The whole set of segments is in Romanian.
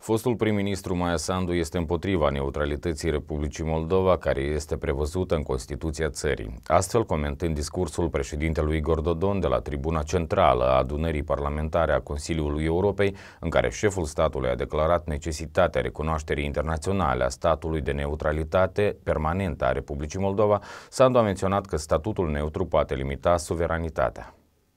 Fostul prim-ministru Maia Sandu este împotriva neutralității Republicii Moldova, care este prevăzută în Constituția țării. Astfel, comentând discursul președintelui Igor Dodon de la tribuna centrală a adunării parlamentare a Consiliului Europei, în care șeful statului a declarat necesitatea recunoașterii internaționale a statului de neutralitate permanentă a Republicii Moldova, Sandu a menționat că statutul neutru poate limita suveranitatea.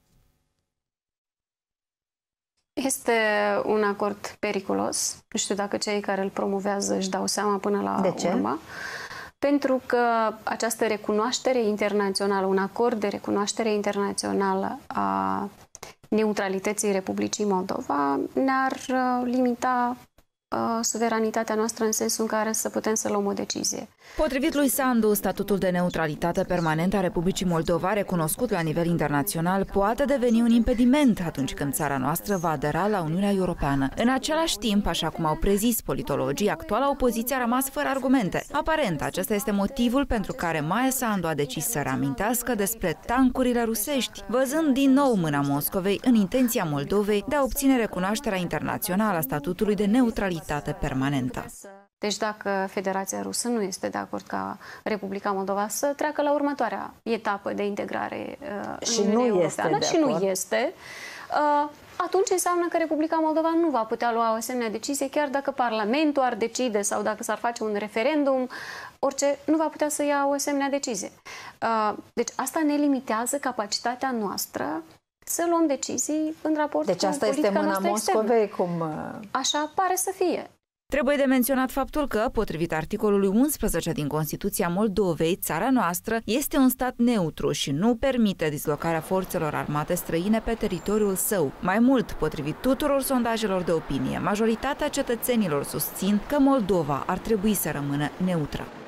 Este un acord periculos. Nu știu dacă cei care îl promovează își dau seama până la urmă. Pentru că această recunoaștere internațională, un acord de recunoaștere internațională a neutralității Republicii Moldova ne-ar limita suveranitatea noastră în sensul în care să putem să luăm o decizie. Potrivit lui Sandu, statutul de neutralitate permanentă a Republicii Moldova, recunoscut la nivel internațional, poate deveni un impediment atunci când țara noastră va adera la Uniunea Europeană. În același timp, așa cum au prezis politologii, actuala opoziție a rămas fără argumente. Aparent, acesta este motivul pentru care Maia Sandu a decis să reamintească despre tancurile rusești, văzând din nou mâna Moscovei în intenția Moldovei de a obține recunoașterea internațională a statutului de neutralitate permanentă. Deci dacă Federația Rusă nu este de acord ca Republica Moldova să treacă la următoarea etapă de integrare în Uniunea Europeană și nu este, atunci înseamnă că Republica Moldova nu va putea lua o asemenea decizie, chiar dacă Parlamentul ar decide sau dacă s-ar face un referendum, orice, nu va putea să ia o asemenea decizie. Deci asta ne limitează capacitatea noastră să luăm decizii în raport cu politica este mâna Moscovei, cum... Așa pare să fie. Trebuie de menționat faptul că, potrivit articolului 11 din Constituția Moldovei, țara noastră este un stat neutru și nu permite dislocarea forțelor armate străine pe teritoriul său. Mai mult, potrivit tuturor sondajelor de opinie, majoritatea cetățenilor susțin că Moldova ar trebui să rămână neutră.